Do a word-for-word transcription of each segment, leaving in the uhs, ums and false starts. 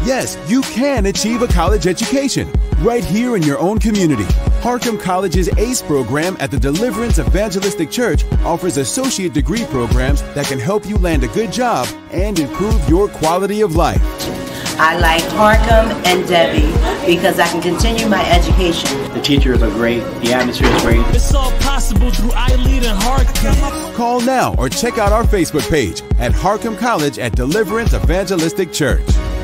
Yes, you can achieve a college education right here in your own community. Harcum College's ACE program at the Deliverance Evangelistic Church offers associate degree programs that can help you land a good job and improve your quality of life. I like Harcum and Debbie because I can continue my education. The teachers are great. The atmosphere is great. It's all possible through iLead and Harcum. Call now or check out our Facebook page at Harcum College at Deliverance Evangelistic Church.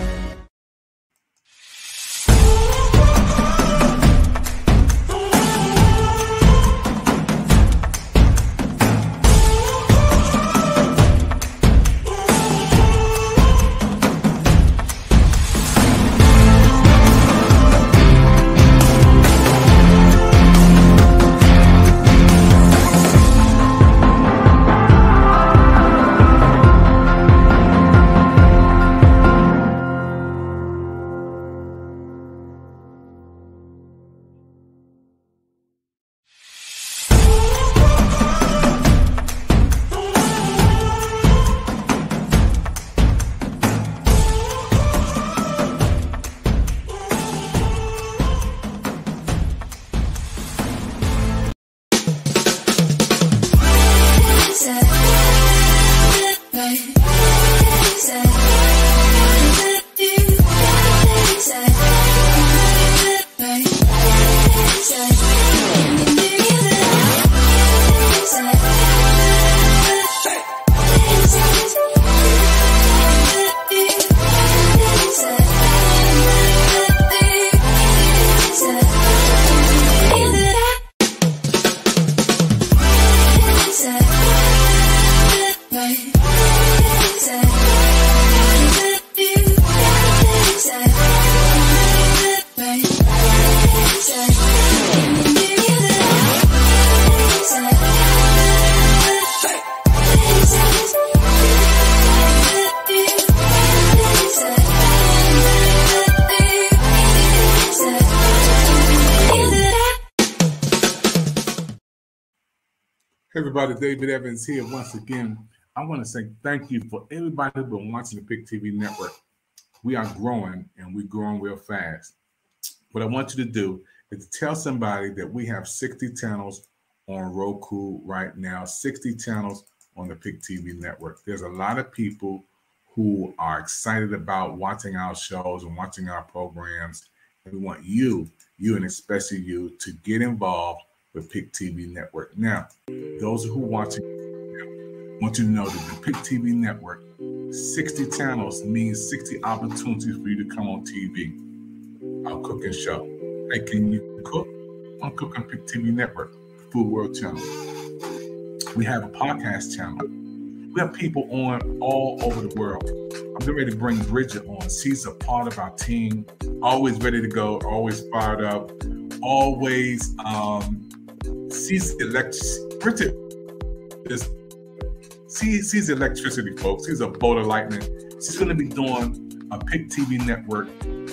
Hey everybody, David Evans here once again. I want to say thank you for everybody who's been watching the Pick T V Network. We are growing and we're growing real fast. What I want you to do is to tell somebody that we have sixty channels on Roku right now, sixty channels on the Pick T V Network. There's a lot of people who are excited about watching our shows and watching our programs. And we want you, you and especially you, to get involved with Pick T V Network. Now, those who are watching, I want you to know that the Pick T V Network, sixty channels means sixty opportunities for you to come on T V. Our cooking show. Hey, can you cook? I'm cooking Pick T V Network, Food World Channel. We have a podcast channel. We have people on all over the world. I'm getting ready to bring Bridget on. She's a part of our team, always ready to go, always fired up, always, um, she's electric. Bridget is, she, she's electricity, folks. She's a bolt of lightning. She's going to be doing a Pick T V Network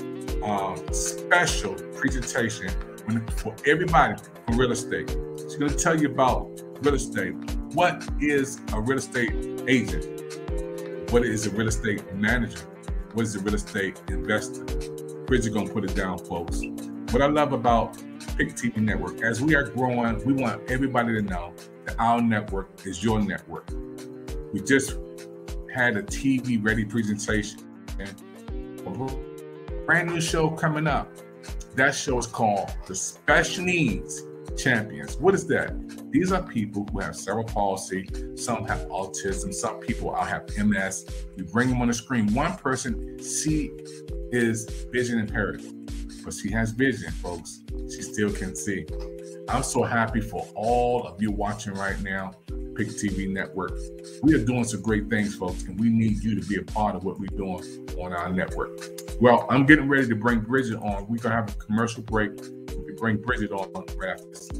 um, special presentation when, for everybody for real estate. She's going to tell you about real estate. What is a real estate agent? What is a real estate manager? What is a real estate investor? Bridget going to put it down, folks. What I love about Pick T V Network, as we are growing, we want everybody to know that our network is your network. We just had a T V ready presentation and a brand new show coming up. That show is called The Special Needs Champions. What is that? These are people who have cerebral palsy, some have autism, some people have M S. We bring them on the screen. One person, she is vision impaired, but she has vision, folks. She still can see. I'm so happy for all of you watching right now, Pick T V Network. We are doing some great things, folks, and we need you to be a part of what we're doing on our network. Well, I'm getting ready to bring Bridget on. We're going to have a commercial break. We bring Bridget on right after this.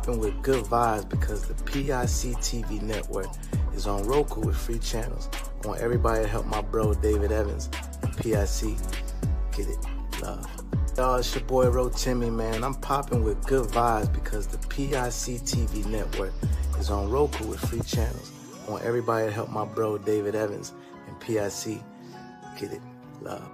popping with good vibes because the P I C T V network is on Roku with free channels. I want everybody to help my bro David Evans and P I C get it. Love. Y'all, it's your boy Rotimi, man. I'm popping with good vibes because the P I C T V network is on Roku with free channels. I want everybody to help my bro David Evans and P I C get it. Love.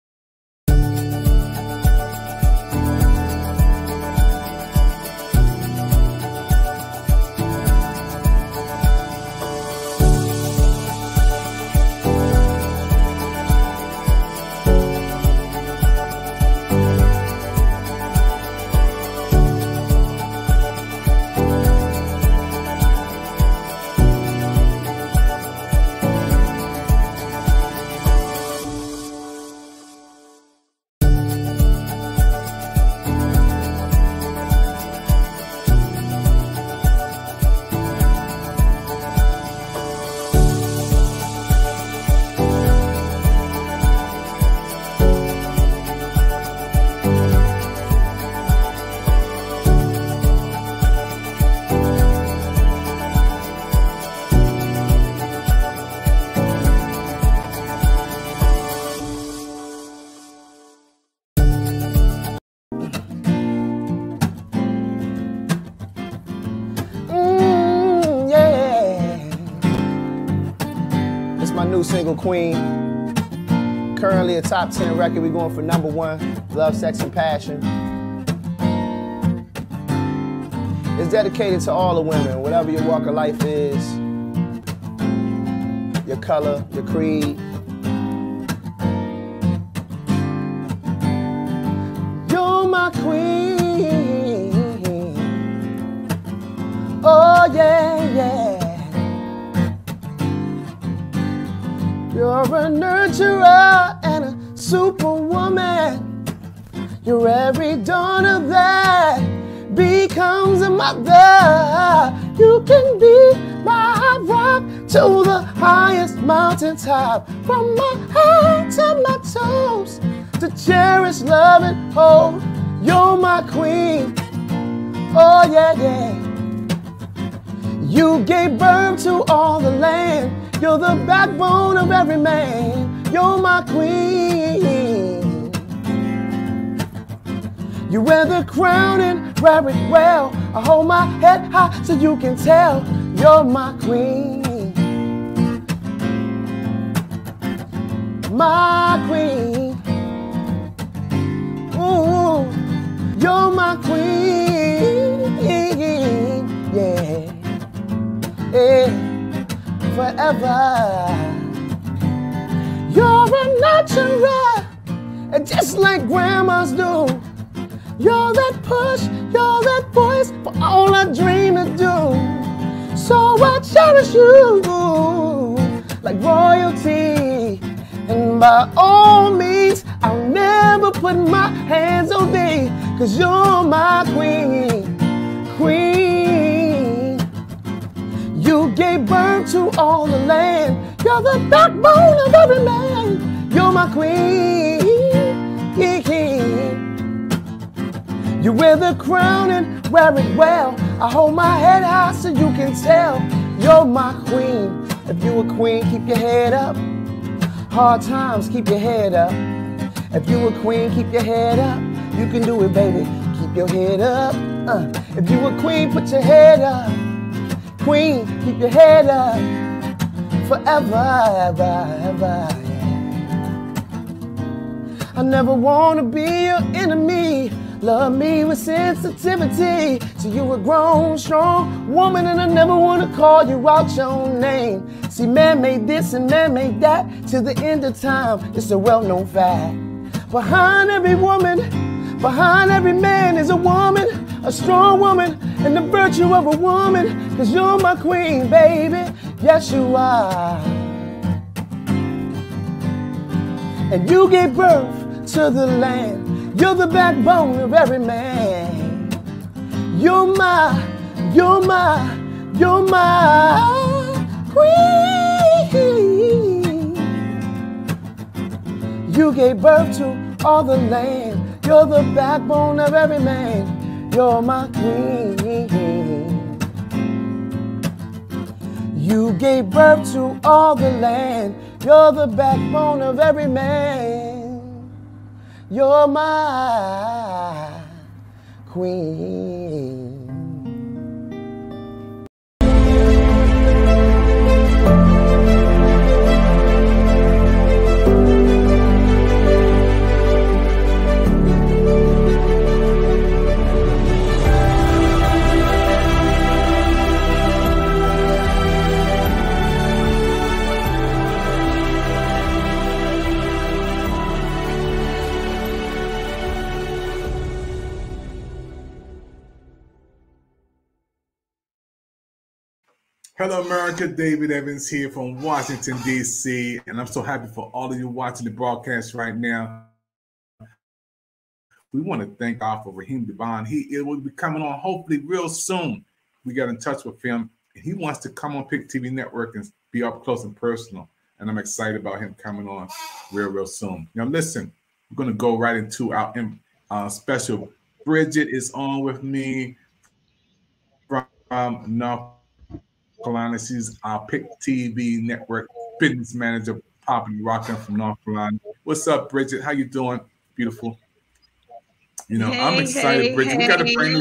My new single, Queen. Currently a top ten record. We're going for number one. Love, Sex, and Passion. It's dedicated to all the women, whatever your walk of life is, your color, your creed. You're my queen. Oh yeah, yeah. You're a nurturer and a superwoman. You're every daughter that becomes a mother. You can be my rock to the highest mountaintop. From my head to my toes, to cherish, love, and hold. You're my queen. Oh yeah, yeah. You gave birth to all the land. You're the backbone of every man. You're my queen. You wear the crown and wear it well. I hold my head high so you can tell. You're my queen. My queen. Ooh, you're my queen. Yeah. Yeah. Forever. You're a nurturer, and just like grandmas do. You're that push, you're that voice for all I dream to do. So I cherish you like royalty, and by all means, I'll never put my hands on thee, 'cause you're my queen, queen. You gave birth to all the land. You're the backbone of every man. You're my queen. You wear the crown and wear it well. I hold my head high so you can tell. You're my queen. If you a queen, keep your head up. Hard times, keep your head up. If you a queen, keep your head up. You can do it, baby. Keep your head up. Uh, if you a queen, put your head up. Queen, keep your head up. Forever, ever, ever. I never wanna be your enemy. Love me with sensitivity. So you a grown, strong woman, and I never wanna call you out your name. See, man made this and man made that. Till the end of time, it's a well-known fact. Behind every woman, behind every man is a woman, a strong woman, and the virtue of a woman. 'Cause you're my queen, baby. Yes, you are. And you gave birth to the land. You're the backbone of every man. You're my, you're my, you're my queen. You gave birth to all the land. You're the backbone of every man. You're my queen. You gave birth to all the land. You're the backbone of every man. You're my queen. Hello, America. David Evans here from Washington, D C, and I'm so happy for all of you watching the broadcast right now. We want to thank God for Raheem Devon. He it will be coming on hopefully real soon. We got in touch with him, and he wants to come on Pick T V Network and be up close and personal, and I'm excited about him coming on real, real soon. Now, listen, we're going to go right into our uh, special. Bridget is on with me from North Carolina. She's our Pick T V Network business manager, popping rocking from North Carolina. What's up, Bridget? How you doing? Beautiful. You know, hey, I'm excited, hey, Bridget. Hey. We got a brand new.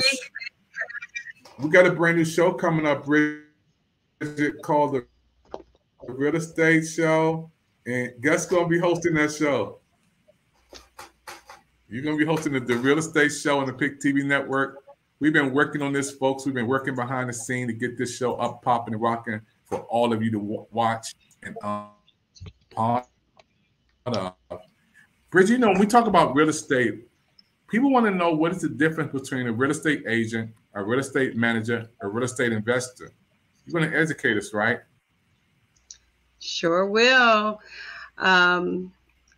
We got a brand new show coming up, Bridget, called the Real Estate Show, and guess gonna be hosting that show. You're gonna be hosting the, the Real Estate Show on the Pick T V Network. We've been working on this, folks. We've been working behind the scene to get this show up, popping, and rocking for all of you to w- watch and um, part of. Bridget, you know, when we talk about real estate, people want to know what is the difference between a real estate agent, a real estate manager, a real estate investor. You're going to educate us, right? Sure will. Um,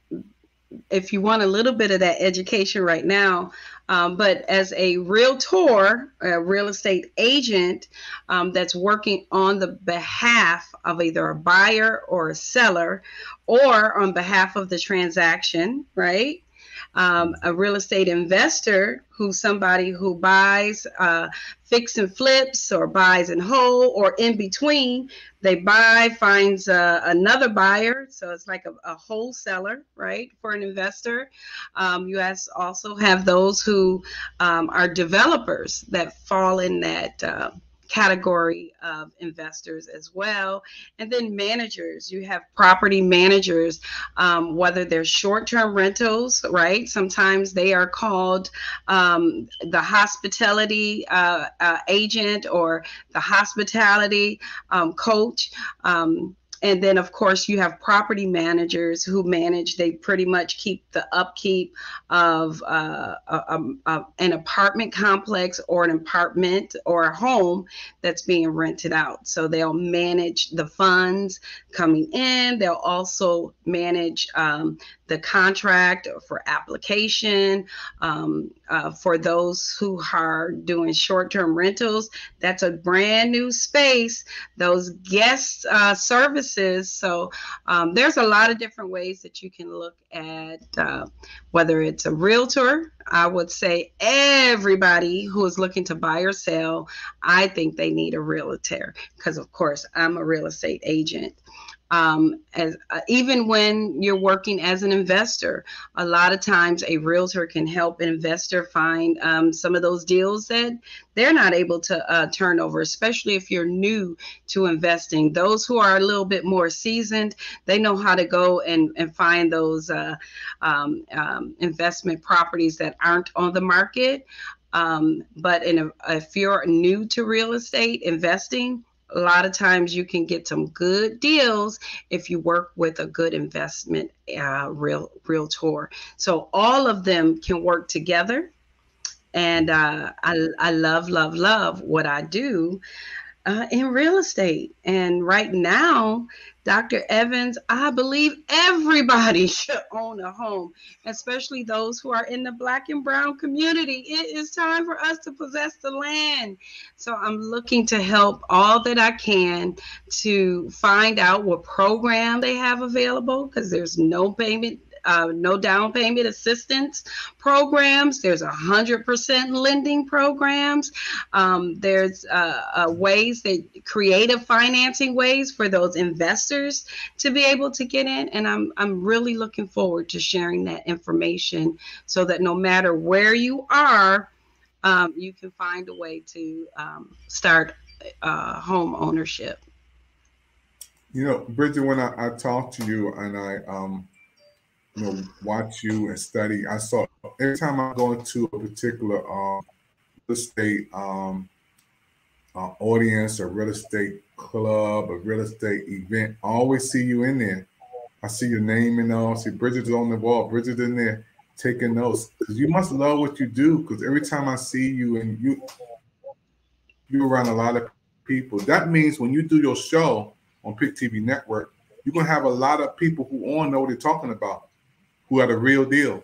if you want a little bit of that education right now, Um, but as a realtor, a real estate agent um, that's working on the behalf of either a buyer or a seller, or on behalf of the transaction, right? Um, a real estate investor who's somebody who buys, uh, fix and flips, or buys and hold, or in between. They buy, finds uh, another buyer. So it's like a, a wholesaler, right, for an investor. Um, you also have those who um, are developers that fall in that uh, category of investors as well. And then managers, you have property managers, um, whether they're short-term rentals, right? Sometimes they are called um, the hospitality uh, uh, agent or the hospitality um, coach. Um, And then, of course, you have property managers who manage, they pretty much keep the upkeep of uh, a, a, a, an apartment complex or an apartment or a home that's being rented out. So they'll manage the funds coming in. They'll also manage um, the contract for application um, uh, for those who are doing short-term rentals. That's a brand new space, those guest uh, services. So um, there's a lot of different ways that you can look at uh, whether it's a realtor. I would say everybody who is looking to buy or sell, I think they need a realtor, because of course I'm a real estate agent. Um, as uh, even when you're working as an investor, a lot of times a realtor can help an investor find um, some of those deals that they're not able to uh, turn over, especially if you're new to investing. Those who are a little bit more seasoned, they know how to go and, and find those uh, um, um, investment properties that aren't on the market. Um, but in a, if you're new to real estate investing, a lot of times you can get some good deals if you work with a good investment uh, real realtor. So all of them can work together. And uh, I, I love, love, love what I do uh, in real estate. And right now, Doctor Evans, I believe everybody should own a home, especially those who are in the Black and brown community. It is time for us to possess the land. So I'm looking to help all that I can to find out what program they have available, because there's no payment uh, no down payment assistance programs. There's a hundred percent lending programs. Um, there's uh, uh, ways that creative financing ways for those investors to be able to get in. And I'm I'm really looking forward to sharing that information so that no matter where you are, um, you can find a way to um, start uh, home ownership. You know, Bridget, when I, I talk to you and I, um, you know, watch you and study, I saw every time I go into a particular um, real estate um, uh, audience or real estate club or real estate event, I always see you in there. I see your name and all. I see Bridget's on the wall. Bridget's in there taking notes because you must love what you do. Because every time I see you and you, you're around a lot of people. That means when you do your show on Pick T V Network, you're gonna have a lot of people who all know what they're talking about, who are the real deal.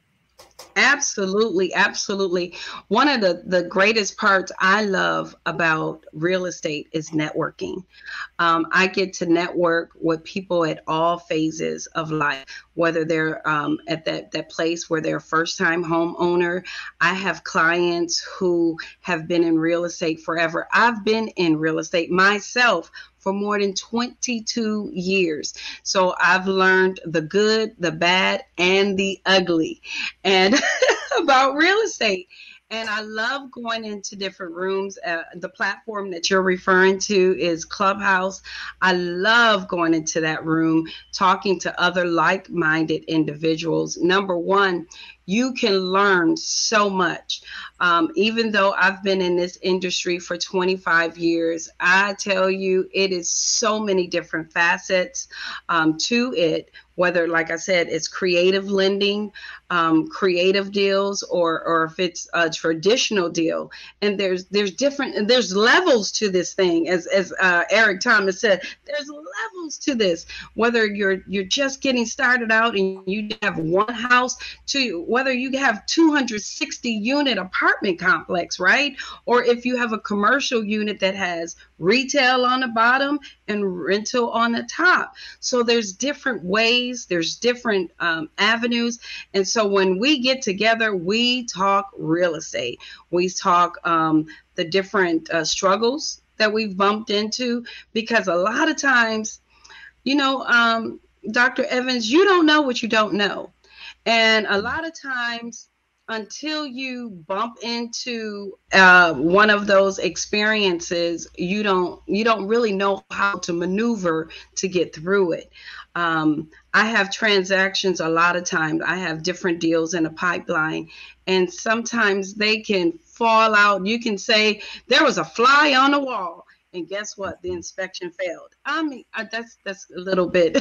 Absolutely, absolutely. One of the, the greatest parts I love about real estate is networking. Um, I get to network with people at all phases of life, whether they're um, at that, that place where they're a first-time homeowner. I have clients who have been in real estate forever. I've been in real estate myself for more than twenty-two years. So I've learned the good, the bad, and the ugly and about real estate. And I love going into different rooms. Uh, the platform that you're referring to is Clubhouse. I love going into that room, talking to other like-minded individuals. Number one, you can learn so much. Um, even though I've been in this industry for twenty-five years, I tell you, it is so many different facets um, to it, whether, like I said, it's creative lending, um, creative deals, or or if it's a traditional deal. And there's there's different, there's levels to this thing. As as uh, Eric Thomas said, there's levels to this. Whether you're you're just getting started out and you have one house, to whether you have two hundred sixty unit apartment complex, right? Or if you have a commercial unit that has retail on the bottom and rental on the top. So there's different ways, there's different um, avenues. And so when we get together, we talk real estate. We talk um, the different uh, struggles that we've bumped into, because a lot of times, you know, um, Doctor Evans, you don't know what you don't know. And a lot of times, until you bump into uh, one of those experiences, you don't you don't really know how to maneuver to get through it. Um, I have transactions a lot of times. I have different deals in a pipeline, and sometimes they can fall out. You can say there was a fly on the wall, and guess what? The inspection failed. I mean, that's that's a little bit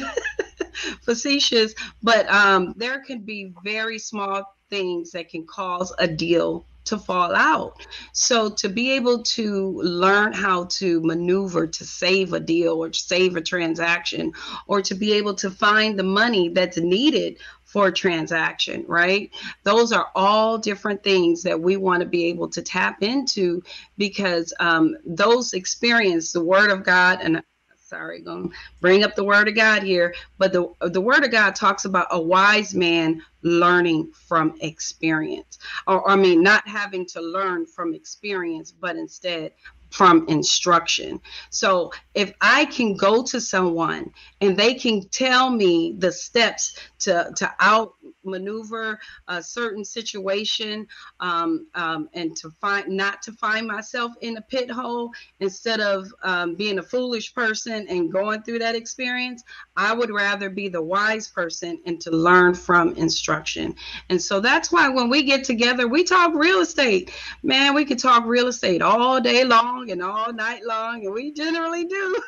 facetious, but um, there could be very small things that can cause a deal to fall out. So to be able to learn how to maneuver to save a deal or save a transaction, or to be able to find the money that's needed for a transaction, right? Those are all different things that we want to be able to tap into, because um, those experience the Word of God, and sorry, gonna bring up the Word of God here, but the the Word of God talks about a wise man learning from experience, or I mean, not having to learn from experience, but instead from instruction. So if I can go to someone and they can tell me the steps to to outmaneuver a certain situation, um, um, and to find not to find myself in a pit hole, instead of um, being a foolish person and going through that experience, I would rather be the wise person and to learn from instruction. And so that's why when we get together, we talk real estate. Man, we could talk real estate all day long and all night long, and we generally do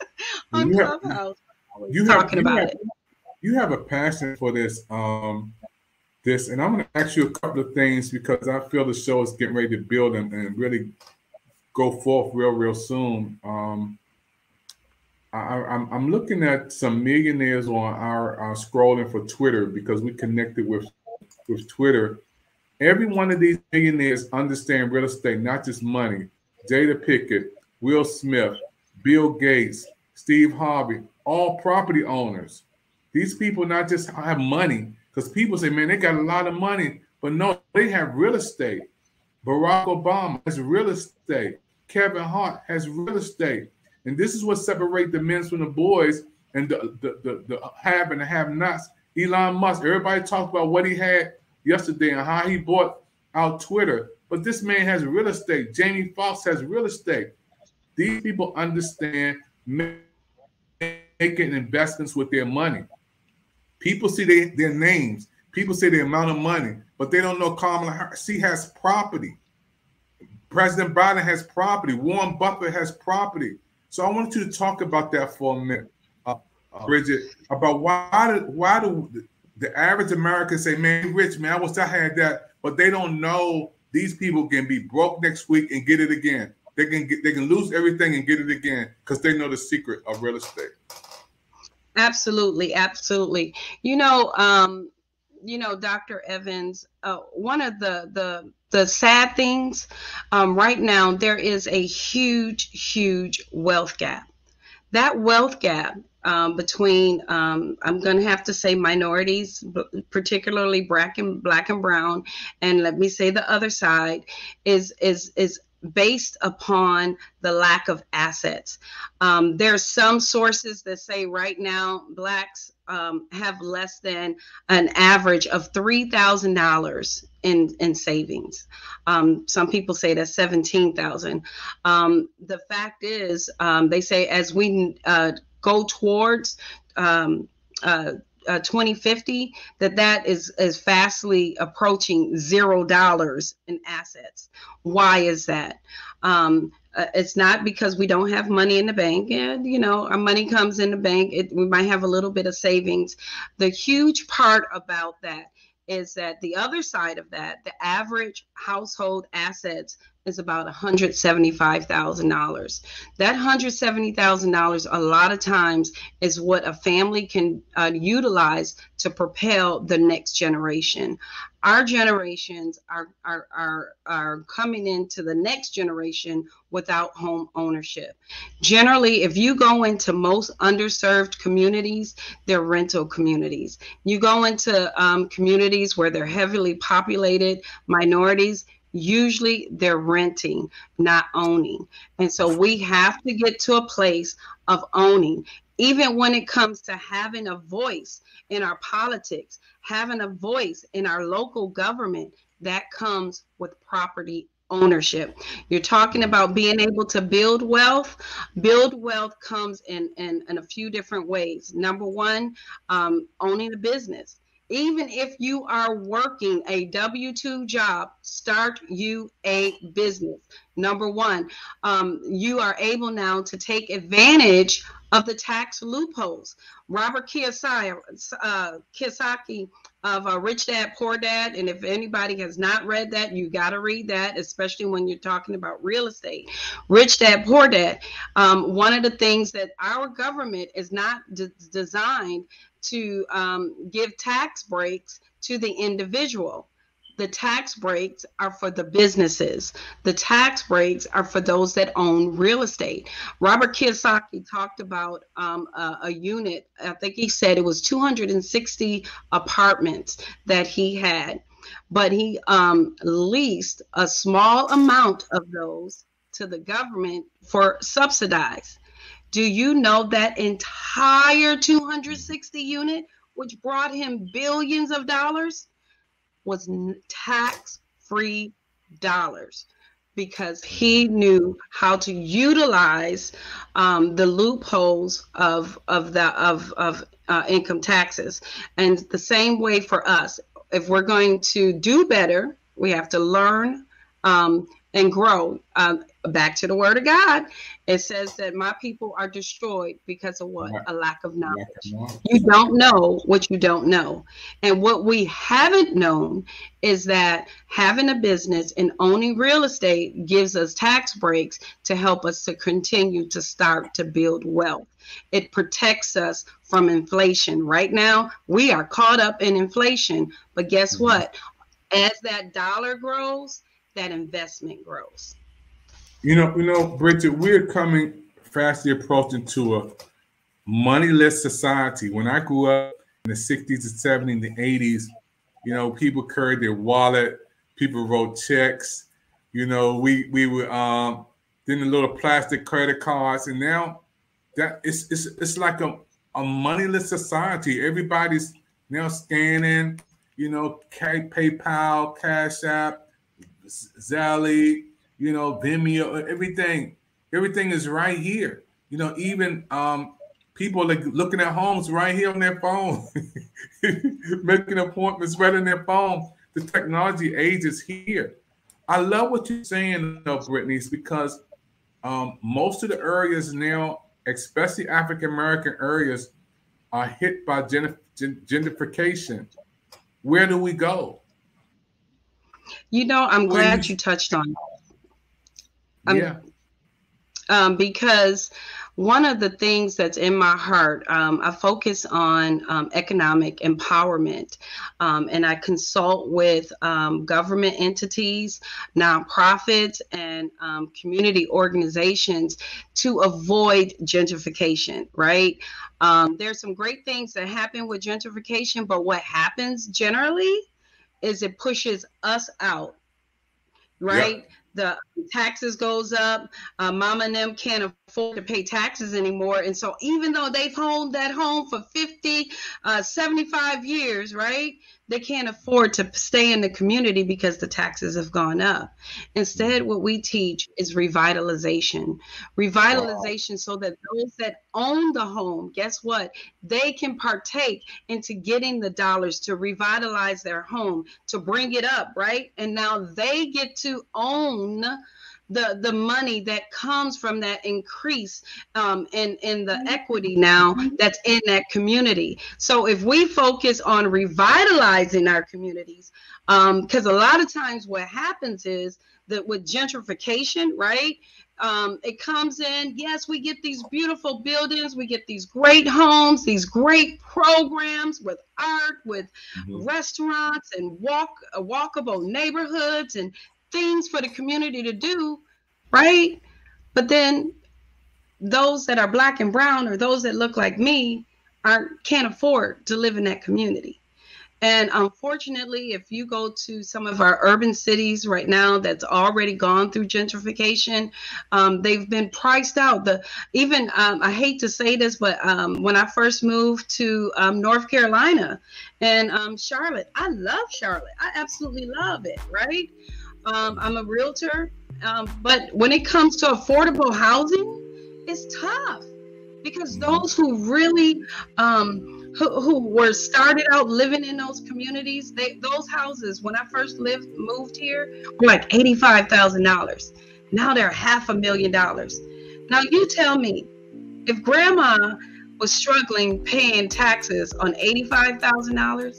on you Clubhouse. Have, you talking have, about you have, it. You have a passion for this, um, this, and I'm going to ask you a couple of things, because I feel the show is getting ready to build and, and really go forth real, real soon. Um, I, I'm, I'm looking at some millionaires on our, our scrolling for Twitter, because we connected with with Twitter. Every one of these millionaires understand real estate, not just money. Jada Pickett, Will Smith, Bill Gates, Steve Harvey, all property owners. These people not just have money, Because people say, man, they got a lot of money, but no, they have real estate. Barack Obama has real estate. Kevin Hart has real estate. And this is what separates the men from the boys and the, the, the, the have and the have-nots. Elon Musk, everybody talked about what he had yesterday and how he bought out Twitter. But this man has real estate. Jamie Foxx has real estate. These people understand making investments with their money. People see they, their names. People say the amount of money, but they don't know Kamala Harris. She has property. President Biden has property. Warren Buffett has property. So I want you to talk about that for a minute, uh, uh, Bridget, about why do, why do the, the average American say, man, rich, man, I wish I had that, but they don't know these people can be broke next week and get it again. They can get, they can lose everything and get it again because they know the secret of real estate. Absolutely, absolutely. You know, um, you know, Doctor Evans, uh, one of the the the sad things um, right now, there is a huge, huge wealth gap. That wealth gap um, between, um, I'm going to have to say minorities, particularly black and black and brown, and let me say the other side, is is is based upon the lack of assets. Um, there's some sources that say right now blacks um, have less than an average of three thousand dollars in, in savings. Um, some people say that's seventeen thousand dollars. Um, the fact is, um, they say as we uh, go towards um, uh, Uh, twenty fifty, that that is is fastly approaching zero dollars in assets. Why is that? Um, uh, it's not because we don't have money in the bank. And you know, our money comes in the bank. It, we might have a little bit of savings. The huge part about that is that the other side of that, the average household assets is about one hundred seventy-five thousand dollars. That one hundred seventy thousand dollars a lot of times is what a family can uh, utilize to propel the next generation. Our generations are, are, are, are coming into the next generation without home ownership. Generally, if you go into most underserved communities, they're rental communities. You go into um, communities where they're heavily populated minorities, usually they're renting, not owning. And so we have to get to a place of owning. Even when it comes to having a voice in our politics, having a voice in our local government, that comes with property ownership. You're talking about being able to build wealth. Build wealth comes in, in, in a few different ways. Number one, um, owning a business. Even if you are working a W two job, start you a business. Number one, um, you are able now to take advantage of the tax loopholes. Robert Kiyosaki, uh, Kiyosaki of uh, Rich Dad, Poor Dad, and if anybody has not read that, you got to read that, especially when you're talking about real estate. Rich Dad, Poor Dad. Um, one of the things that our government is not d- designed to um, give tax breaks to the individual. The tax breaks are for the businesses. The tax breaks are for those that own real estate. Robert Kiyosaki talked about um, a, a unit. I think he said it was two hundred sixty apartments that he had, but he um, leased a small amount of those to the government for subsidized. Do you know that entire two hundred sixty unit, which brought him billions of dollars, was tax-free dollars because he knew how to utilize um, the loopholes of of the of of uh, income taxes. And the same way for us, if we're going to do better, we have to learn um, and grow. Um, back to the Word of God. It says that my people are destroyed because of what? A lack of knowledge. You don't know what you don't know. And what we haven't known is that having a business and owning real estate gives us tax breaks to help us to continue to start to build wealth. It protects us from inflation. Right now, we are caught up in inflation. But guess mm-hmm. what? As that dollar grows, that investment grows. You know, you know, Bridget, we're coming fastly approaching to a moneyless society. When I grew up the sixties, the seventies, the eighties, you know, people carried their wallet, people wrote checks, you know, we we were um then the little plastic credit cards, and now that it's it's it's like a, a moneyless society. Everybody's now scanning, you know, PayPal, Cash App, Zelle, you know, Vimeo, everything. Everything is right here. You know, even um, people are looking at homes right here on their phone, making appointments right on their phone. The technology age is here. I love what you're saying, though, Brittany, because um, most of the areas now, especially African-American areas, are hit by gen- gen- gentrification. Where do we go? You know, I'm Where glad you... you touched on that. Um, yeah. Um, because one of the things that's in my heart, um, I focus on um, economic empowerment, um, and I consult with um, government entities, nonprofits, and um, community organizations to avoid gentrification, right? Um, there's some great things that happen with gentrification, but what happens generally is it pushes us out, right? Yep. The taxes goes up. Uh, mama and them can't afford to pay taxes anymore. And so even though they've owned that home for fifty, uh, seventy-five years, right? They can't afford to stay in the community because the taxes have gone up. Instead, what we teach is revitalization. Revitalization wow. So that those that own the home, guess what? They can partake into getting the dollars to revitalize their home, to bring it up, right? And now they get to own the the money that comes from that increase um, in, in the equity now that's in that community. So if we focus on revitalizing our communities, because um, a lot of times what happens is that with gentrification, right, um, it comes in, yes, we get these beautiful buildings, we get these great homes, these great programs with art, with mm-hmm. restaurants and walk uh, walkable neighborhoods and things for the community to do, right? But then those that are black and brown or those that look like me aren't can't afford to live in that community. And unfortunately, if you go to some of our urban cities right now that's already gone through gentrification, um, they've been priced out. The even um, I hate to say this, but um, when I first moved to um, North Carolina and um, Charlotte, I love Charlotte. I absolutely love it, right? Um, I'm a realtor, um, but when it comes to affordable housing, it's tough because those who really, um, who, who were started out living in those communities, they, those houses, when I first lived, moved here, were like eighty-five thousand dollars. Now they're half a million dollars. Now you tell me, if grandma was struggling paying taxes on eighty-five thousand dollars,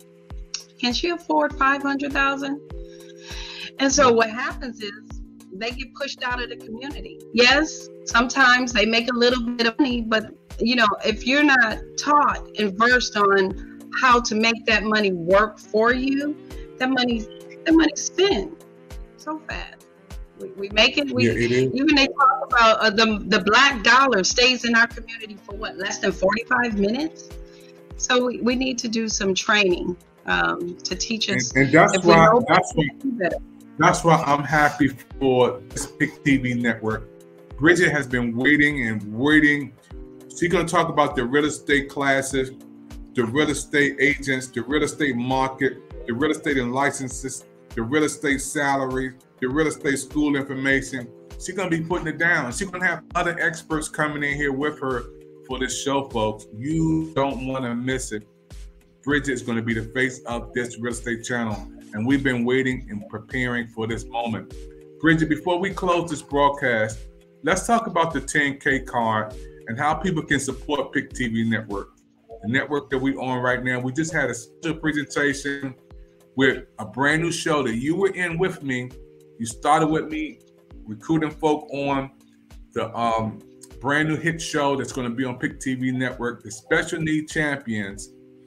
can she afford five hundred thousand dollars? And so what happens is they get pushed out of the community. Yes, sometimes they make a little bit of money, but you know, if you're not taught and versed on how to make that money work for you, that money, that money spent so fast. We, we make it. We yeah, it even they talk about uh, the the black dollar stays in our community for what, less than forty-five minutes. So we, we need to do some training um, to teach us. And, and that's why that's why. That's why I'm happy for this Pick T V network. Bridget has been waiting and waiting. She's going to talk about the real estate classes, the real estate agents, the real estate market, the real estate and licenses, the real estate salary, the real estate school information. She's going to be putting it down. She's going to have other experts coming in here with her for this show, folks. You don't want to miss it. Bridget is going to be the face of this real estate channel. And we've been waiting and preparing for this moment. Bridget, before we close this broadcast, let's talk about the ten K card and how people can support Pick T V Network, the network that we're on right now. We just had a special presentation with a brand new show that you were in with me. You started with me recruiting folk on the um, brand new hit show that's going to be on Pick T V Network, the Special Need Champions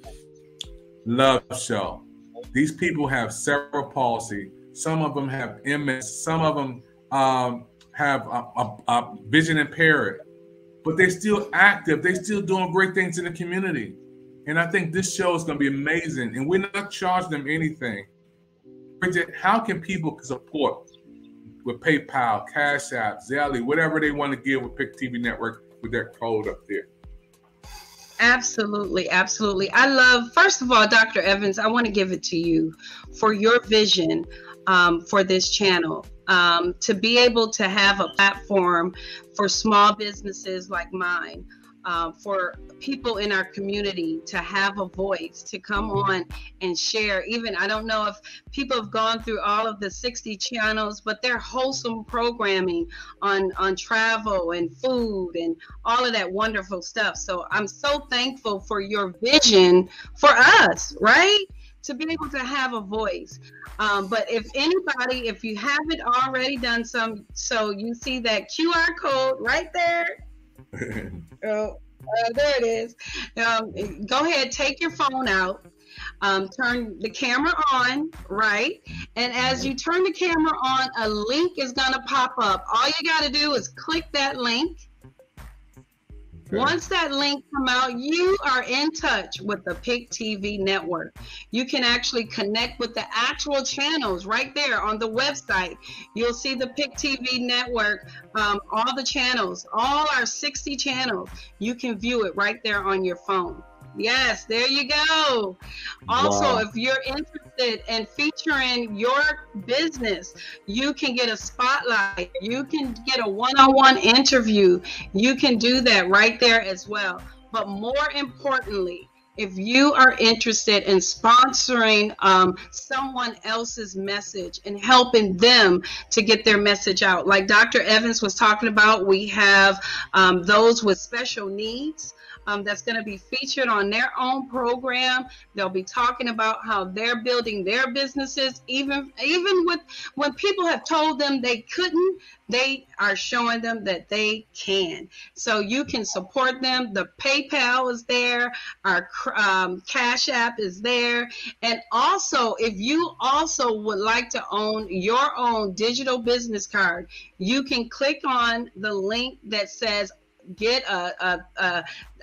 Love Show. These people have cerebral palsy. Some of them have M S. Some of them um, have a, a, a vision impaired, but they're still active. They're still doing great things in the community. And I think this show is going to be amazing. And we're not charging them anything. Bridget, how can people support with PayPal, Cash App, Zelle, whatever they want to give with Pick T V Network with that code up there? Absolutely, absolutely. I love, first of all, Doctor Evans, I want to give it to you for your vision um, for this channel. Um, to be able to have a platform for small businesses like mine, uh, for people in our community to have a voice, to come on and share. Even, I don't know if people have gone through all of the sixty channels, but they're wholesome programming on, on travel and food and all of that wonderful stuff. So I'm so thankful for your vision for us, right? To be able to have a voice. Um, but if anybody, if you haven't already done some, so you see that Q R code right there. oh, uh, there it is. Um, go ahead, take your phone out, um, turn the camera on, right? And as you turn the camera on, a link is gonna pop up. All you gotta do is click that link. Okay. Once that link come out, you are in touch with the Pick T V Network. You can actually connect with the actual channels right there on the website. You'll see the Pick T V Network, um, all the channels, all our sixty channels. You can view it right there on your phone. Yes, there you go. Also, wow. If you're interested in featuring your business, you can get a spotlight. You can get a one-on-one interview. You can do that right there as well. But more importantly, if you are interested in sponsoring um, someone else's message and helping them to get their message out, like Doctor Evans was talking about, we have um, those with special needs. Um, that's going to be featured on their own program. They'll be talking about how they're building their businesses. Even even with when people have told them they couldn't, they are showing them that they can. So you can support them. The PayPal is there. Our um, Cash App is there. And also, if you also would like to own your own digital business card, you can click on the link that says get a, a, a,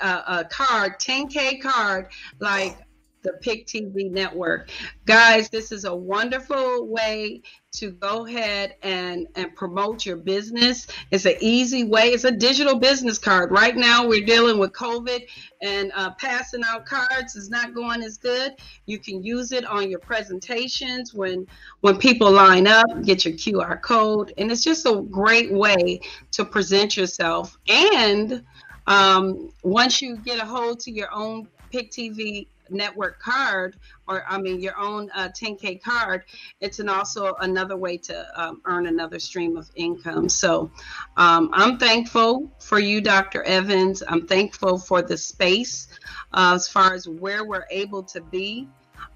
a card, ten K card, like the Pick T V Network. Guys, this is a wonderful way to go ahead and, and promote your business. It's an easy way. It's a digital business card. Right now, we're dealing with COVID, and uh, passing out cards is not going as good. You can use it on your presentations when, when people line up, get your Q R code, and it's just a great way to present yourself. And um, once you get a hold to your own Pick T V Network card, or I mean your own uh, ten K card, it's an also another way to um, earn another stream of income. So um, I'm thankful for you, Doctor Evans. I'm thankful for the space uh, as far as where we're able to be,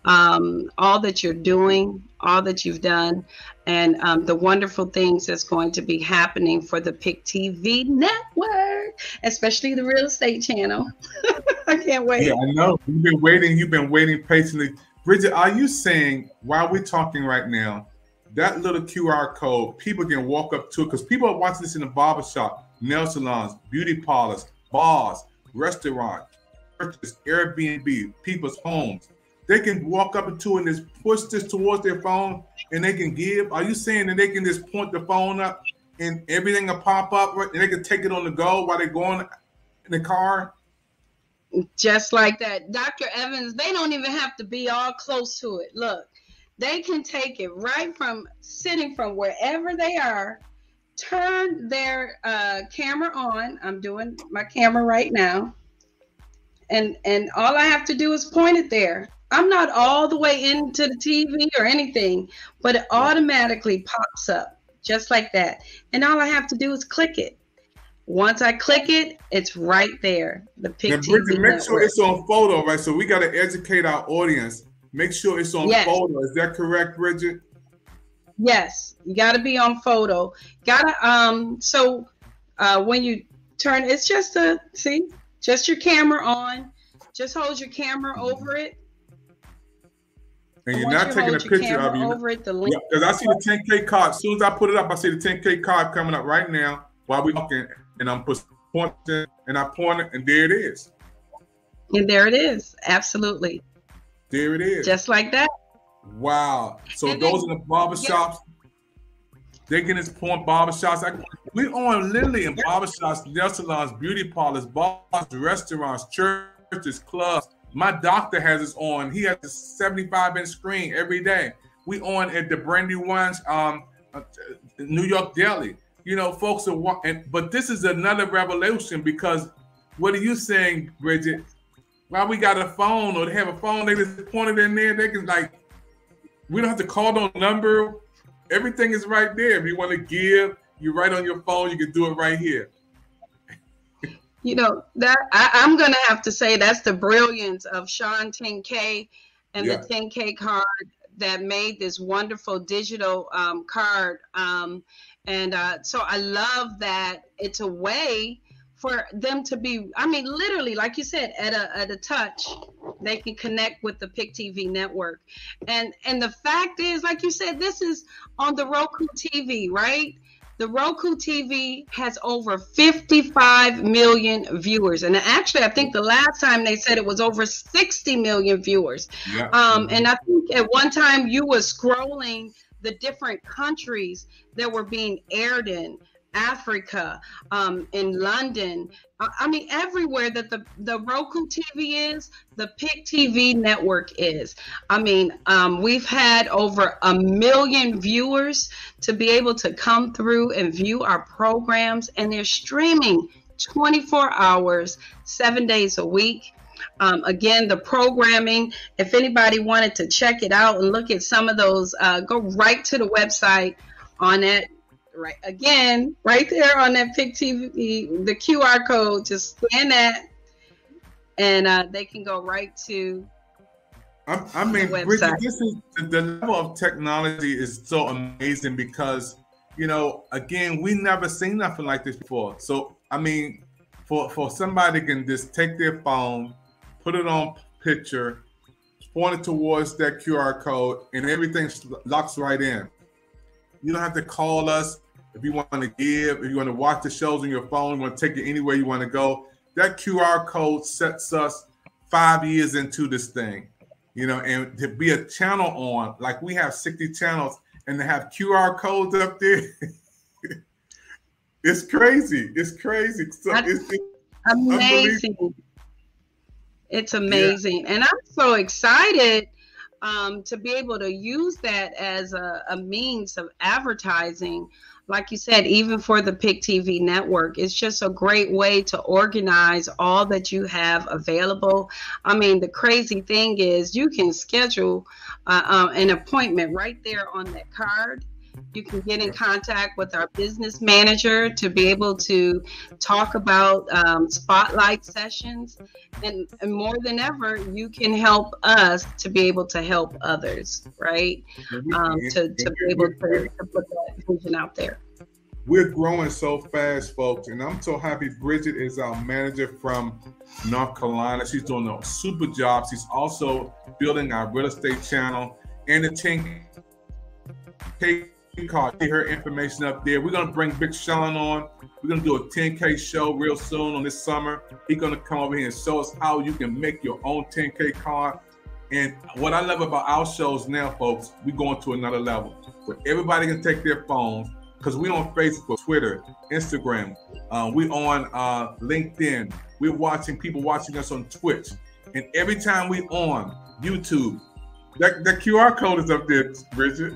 um, all that you're doing, all that you've done, and um, the wonderful things that's going to be happening for the Pick T V Network, especially the real estate channel. I can't wait. Yeah, I know. You've been waiting. You've been waiting patiently. Bridget, are you saying, while we're talking right now, that little Q R code, people can walk up to it? Because people are watching this in the barbershop, nail salons, beauty parlors, bars, restaurants, churches, Airbnb, people's homes. They can walk up to it and just push this towards their phone and they can give. Are you saying that they can just point the phone up and everything will pop up and they can take it on the go while they're going in the car? Just like that. Doctor Evans, they don't even have to be all close to it. Look, they can take it right from sitting from wherever they are, turn their uh, camera on. I'm doing my camera right now. And, and all I have to do is point it there. I'm not all the way into the T V or anything, but it automatically pops up just like that. And all I have to do is click it. Once I click it, it's right there. The Pick T V Bridget, make sure it's on photo, right? So we got to educate our audience. Make sure it's on yes. photo. Is that correct, Bridget? Yes, you got to be on photo. Gotta um. So uh, when you turn, it's just a see, just your camera on. Just hold your camera over it. And you're not taking a picture of it. Because yeah, I see the ten K card. As soon as I put it up, I see the ten K card coming up right now while we're talking. And I'm pointing and I point it, and there it is. And there it is. Absolutely. There it is. Just like that. Wow. So and those then, in the barbershops, yeah. they getting this point barbershops. I, we on literally in barbershops, nail salons, beauty parlors, bars, restaurants, churches, clubs. My doctor has us on. He has a seventy-five inch screen every day. We on at the Brandywine's um, uh, New York Deli. You know, folks are walking, but this is another revolution because what are you saying, Bridget? Why we got a phone or they have a phone, they just point it in there. They can like, we don't have to call no number. Everything is right there. If you want to give, you write on your phone, you can do it right here. You know, that I, I'm going to have to say that's the brilliance of Sean ten K and yeah. the ten K card that made this wonderful digital um, card. Um, and uh, so I love that it's a way for them to be, I mean, literally, like you said, at a at a touch, they can connect with the Pick T V network. And and the fact is, like you said, this is on the Roku T V, right? The Roku T V has over fifty-five million viewers. And actually, I think the last time they said it was over sixty million viewers. Yeah. Um, and I think at one time you were scrolling the different countries that were being aired in. Africa, um, in London, I mean, everywhere that the, the Roku T V is, the Pick T V network is. I mean, um, we've had over a million viewers to be able to come through and view our programs, and they're streaming twenty-four hours, seven days a week. Um, again, the programming, if anybody wanted to check it out and look at some of those, uh, go right to the website on it. Right again, right there on that Pick T V, the Q R code, just scan that, and uh, they can go right to. I, I mean, Bridget, this is the level of technology is so amazing because you know, again, we never seen nothing like this before. So I mean, for for somebody can just take their phone, put it on picture, point it towards that Q R code, and everything locks right in. You don't have to call us. If you want to give, if you want to watch the shows on your phone, you want to take it anywhere you want to go, that Q R code sets us five years into this thing, you know, and to be a channel on, like we have sixty channels and to have Q R codes up there, it's crazy. It's crazy. So it's, it's amazing. It's amazing. Yeah. And I'm so excited um, to be able to use that as a, a means of advertising. Like you said, even for the Pick T V network, it's just a great way to organize all that you have available. I mean, the crazy thing is you can schedule uh, uh, an appointment right there on that card. You can get in contact with our business manager to be able to talk about um, spotlight sessions. And, and more than ever, you can help us to be able to help others, right? Um, to, to be able to, to put that vision out there. We're growing so fast, folks. And I'm so happy Bridget is our manager from North Carolina. She's doing a super job. She's also building our real estate channel and the ten K card. See her information up there. We're gonna bring Big Sean on. We're gonna do a ten K show real soon on this summer. He's gonna come over here and show us how you can make your own ten K card. And what I love about our shows now, folks, we're going to another level where everybody can take their phones, because we're on Facebook, Twitter, Instagram. Uh, we're on uh, LinkedIn. We're watching people watching us on Twitch. And every time we on YouTube, that, that Q R code is up there, Bridget.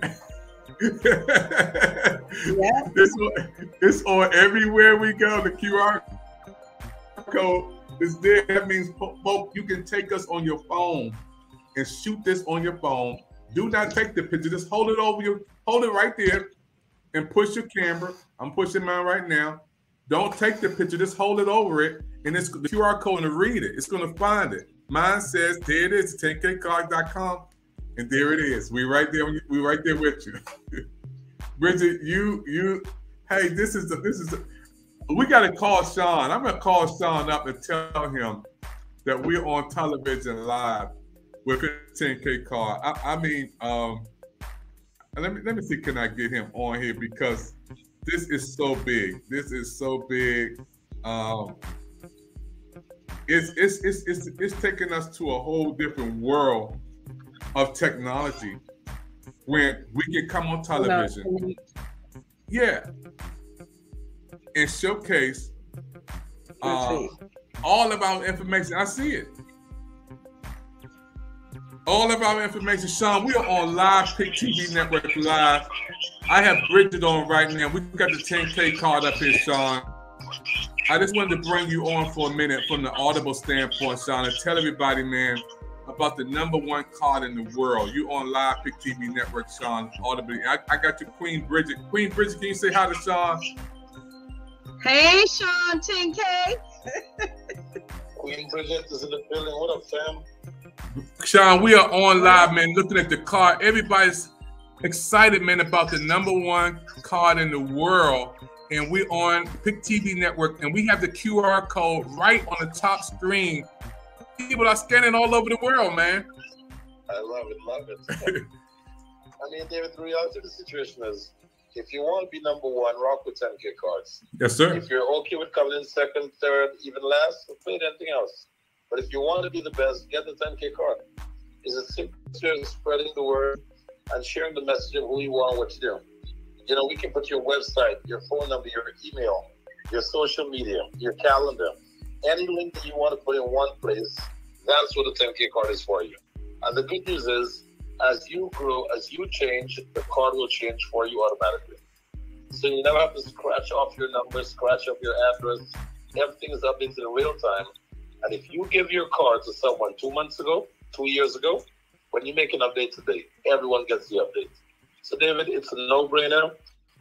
Yeah. It's, it's on everywhere we go. The Q R code is there. That means, folks, you can take us on your phone and shoot this on your phone. Do not take the picture. Just hold it over your, hold it right there and push your camera. I'm pushing mine right now. Don't take the picture. Just hold it over it, and it's the Q R code to read it. It's going to find it. Mine says, there it is, ten K card dot com. And there it is. We right there. We right there with you, Bridget. You, you. Hey, this is the. This is. The, we got to call Sean. I'm gonna call Sean up and tell him that we're on television live with a ten K card. I, I mean, um, let me let me see. Can I get him on here, because this is so big. This is so big. Um, it's it's it's it's it's taking us to a whole different world of technology when we can come on television, yeah, and showcase uh, all of our information. I see it. All of our information, Sean. We are on live Pick T V Network Live. I have Bridget on right now. We got the ten K card up here, Sean. I just wanted to bring you on for a minute from the Audible standpoint, Sean, and tell everybody, man, about the number one card in the world. You on live Pick T V Network, Sean. Audible. I, I got you, Queen Bridget. Queen Bridget, can you say hi to Sean? Hey, Sean, ten K. Queen Bridget is in the building. What up, fam? Sean, we are on live, man, looking at the card. Everybody's excited, man, about the number one card in the world. And we're on Pick T V Network, and we have the Q R code right on the top screen. People are scanning all over the world, man. I love it, love it. I mean, David, the reality of the situation is, if you want to be number one, rock with ten K cards. Yes, sir. If you're okay with coming in second, third, even last, play anything else. But if you want to be the best, get the ten K card. It's as simple as spreading the word and sharing the message of who you are and what you do. You know, we can put your website, your phone number, your email, your social media, your calendar, any link that you want to put in one place. That's what the ten K card is for you. And the good news is, as you grow, as you change, the card will change for you automatically. So you never have to scratch off your numbers, scratch off your address. Everything is updated in real time. And if you give your card to someone two months ago, two years ago, when you make an update today, everyone gets the update. So, David, it's a no-brainer.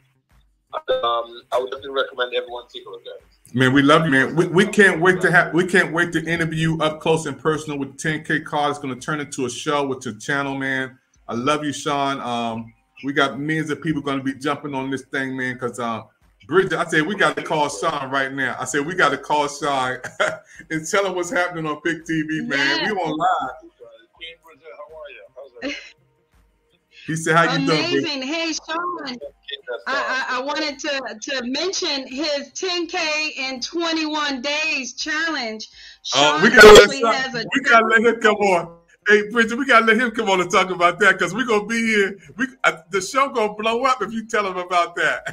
Um, I would definitely recommend everyone take a look at it. Man, we love you, man. We, we can't wait to have we can't wait to interview you up close and personal with ten K card. It's going to turn into a show with your channel, man. I love you, Sean. Um, we got millions of people going to be jumping on this thing, man, because uh, Bridget, I said, we got to call Sean right now. I said, we got to call Sean and tell him what's happening on Pick T V, man. Yeah. We on live. Queen Bridget, how are you? How's it? He said, how you doing? Amazing. Hey, Sean, I, I, I wanted to, to mention his ten K in twenty-one days challenge. Sean uh, we got to let, let him come on. Hey, Bridget, we got to let him come on and talk about that because we're going to be here. We, uh, the show going to blow up if you tell him about that.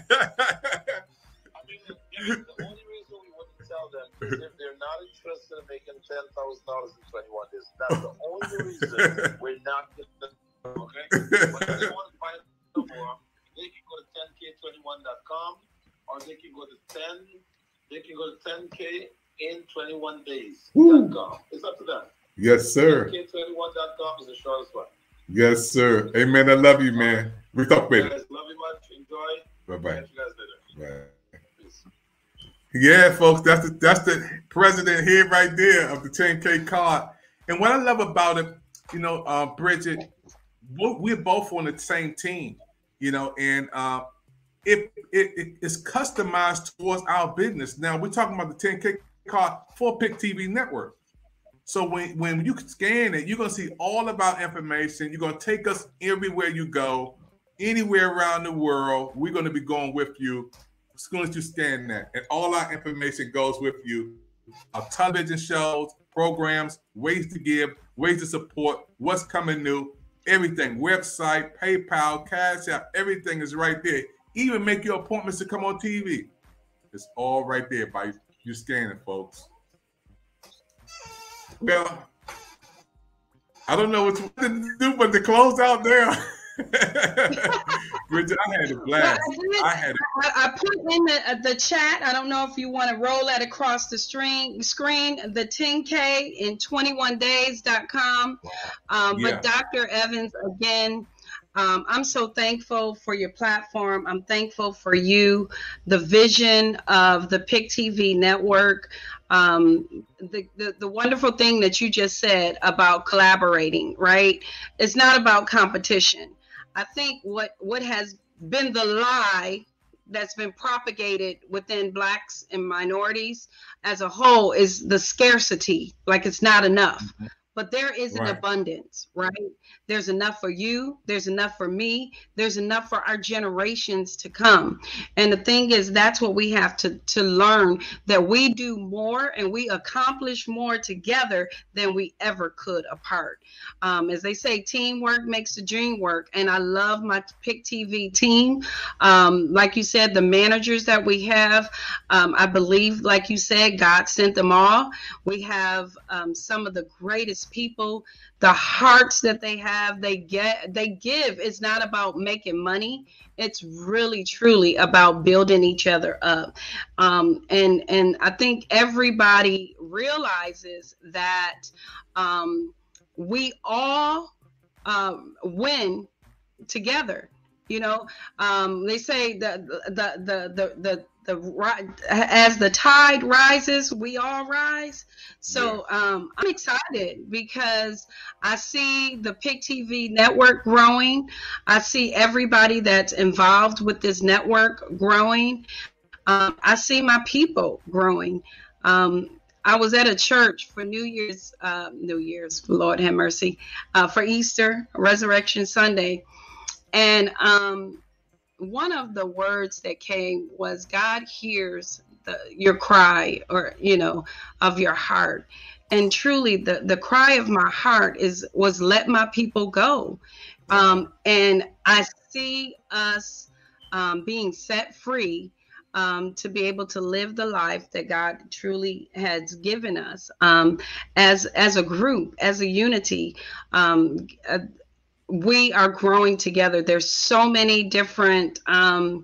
I mean, the only reason we wouldn't tell them is if they're not interested in making ten thousand dollars in twenty-one days. That's the only reason we're not going to. Okay? But if they want to find out more, they can go to ten K twenty-one dot com or they can go to ten. They can go to ten K in twenty-one days dot com. It's up to them. Yes, sir. ten K twenty-one dot com is the shortest one. Yes, sir. Hey, man, I love you, man. We talk later. Guys, love you much. Enjoy. Bye-bye. Catch you guys later. Bye. Peace. Yeah, folks, that's the that's the president here right there of the ten K card. And what I love about it, you know, uh, Bridget, we're both on the same team, you know, and uh, it, it, it it's customized towards our business. Now, we're talking about the ten K card for Pick T V Network. So when, when you scan it, you're going to see all of our information. You're going to take us everywhere you go, anywhere around the world. We're going to be going with you as soon as you scan that. And all our information goes with you. Our television shows, programs, ways to give, ways to support, what's coming new, everything. Website, PayPal, Cash App, everything is right there. Even make your appointments to come on T V. It's all right there by you scanning, folks. Well, I don't know what to do but to close out there. Bridget, I had a blast. Well, I, I had. A- I, I put in the the chat. I don't know if you want to roll that across the screen. Screen the ten K in twenty-one days dot com. Um, yeah. But Doctor Evans, again, um, I'm so thankful for your platform. I'm thankful for you, the vision of the Pick T V network. Um, the, the, the wonderful thing that you just said about collaborating, right? It's not about competition. I think what, what has been the lie that's been propagated within Blacks and minorities as a whole is the scarcity, like it's not enough. Mm-hmm. but there is an Right. abundance, right? There's enough for you. There's enough for me. There's enough for our generations to come. And the thing is, that's what we have to, to learn, that we do more and we accomplish more together than we ever could apart. Um, as they say, teamwork makes the dream work. And I love my Pick T V team. Um, like you said, the managers that we have, um, I believe, like you said, God sent them all. We have um, some of the greatest people, the hearts that they have, they get, they give. It's not about making money. It's really, truly about building each other up. Um, and, and I think everybody realizes that um, we all um, win together. You know, um, they say that the, the, the, the, the, as the tide rises, we all rise. So um, I'm excited because I see the Pick T V network growing. I see everybody that's involved with this network growing. Um, I see my people growing. Um, I was at a church for New Year's, uh, New Year's, Lord have mercy, uh, for Easter, Resurrection Sunday. And um, one of the words that came was, God hears the, your cry, or, you know, of your heart. And truly the, the cry of my heart is, was let my people go. Um, and I see us um, being set free um, to be able to live the life that God truly has given us um, as, as a group, as a unity. Um, uh, we are growing together. There's so many different um,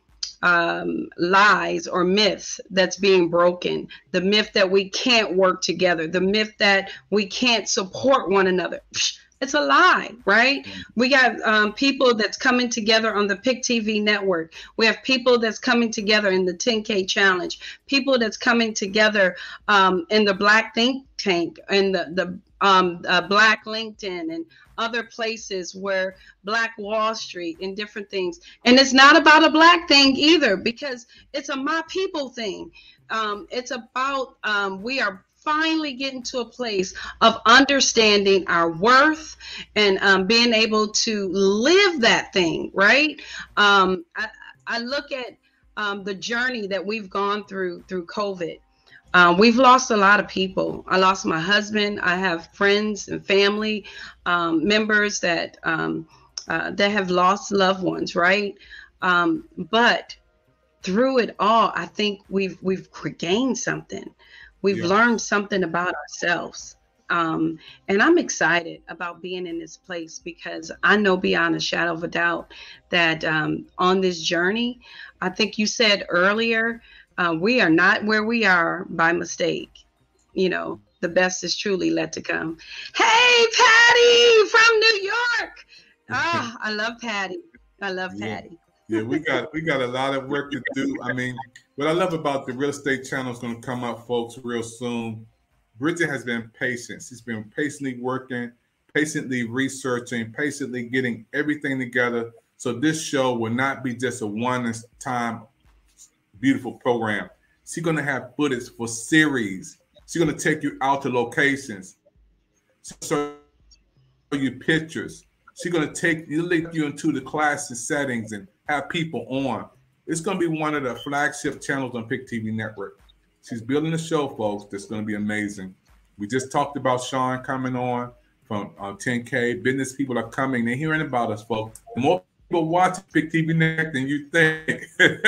um, lies or myths that's being broken. The myth that we can't work together, the myth that we can't support one another. It's a lie, right? We got um, people that's coming together on the Pick T V network. We have people that's coming together in the ten K challenge, people that's coming together um, in the Black Think Tank and the, the um, uh, Black LinkedIn and other places where Black Wall Street and different things. And it's not about a Black thing either, because it's a my people thing. Um, it's about um, we are finally getting to a place of understanding our worth and um, being able to live that thing, right? Um, I, I look at um, the journey that we've gone through through COVID. Um, we've lost a lot of people. I lost my husband. I have friends and family um, members that um, uh, that have lost loved ones, right? Um, but through it all, I think we've we've gained something. We've yeah. learned something about ourselves. Um, and I'm excited about being in this place, because I know beyond a shadow of a doubt that um, on this journey, I think you said earlier, uh, we are not where we are by mistake. You know, the best is truly yet to come. Hey, Patty from New York. Ah, I love Patty. I love yeah. Patty. Yeah, we got we got a lot of work to do. I mean, what I love about the real estate channel is going to come up, folks, real soon. Bridget has been patient. She's been patiently working, patiently researching, patiently getting everything together. So this show will not be just a one-time beautiful program. She's going to have footage for series. She's going to take you out to locations, show you pictures. She's going to take you, link you into the classes settings and have people on. It's going to be one of the flagship channels on Pick T V Network. She's building a show, folks, that's going to be amazing. We just talked about Sean coming on from uh, ten K. Business people are coming. They're hearing about us, folks. The more people watch Pick T V Network than you think.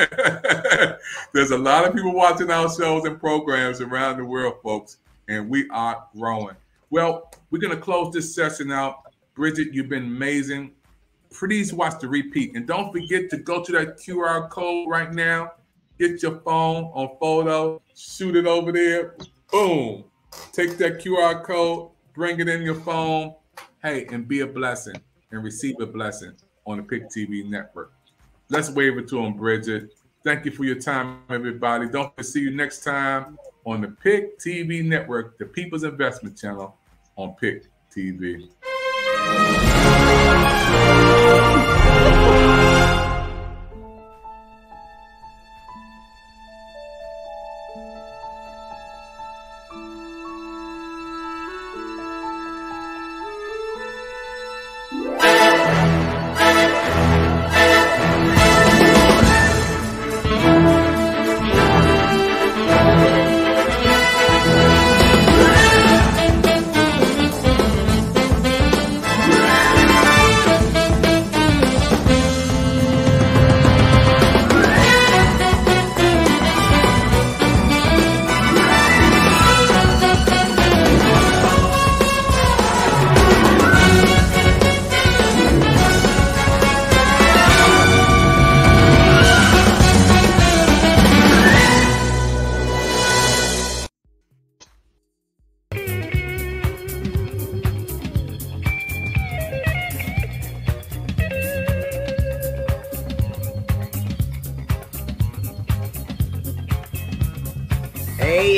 There's a lot of people watching our shows and programs around the world, folks, and we are growing. Well, we're going to close this session out. Bridget, you've been amazing. Please watch the repeat. And don't forget to go to that Q R code right now. Get your phone on photo, shoot it over there. Boom. Take that Q R code, bring it in your phone. Hey, and be a blessing and receive a blessing on the Pick T V Network. Let's wave it to them, Bridget. Thank you for your time, everybody. Don't forget to see you next time on the Pick T V Network, the People's Investment Channel on Pick T V.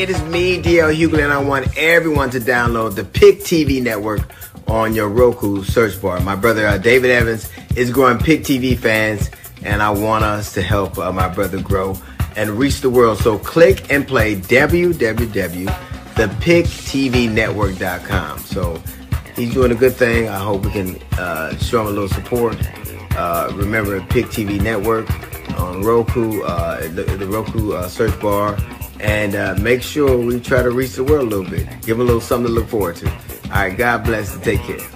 it is me, D L Hughley, and I want everyone to download the Pick T V network on your Roku search bar. My brother uh, David Evans is growing Pick T V fans, and I want us to help uh, my brother grow and reach the world. So click and play w w w dot the pick t v network dot com. So he's doing a good thing. I hope we can uh, show him a little support. Uh, remember, Pick T V Network on Roku, uh, the, the Roku uh, search bar, and uh, make sure we try to reach the world a little bit. Give them a little something to look forward to. All right, God bless and take care.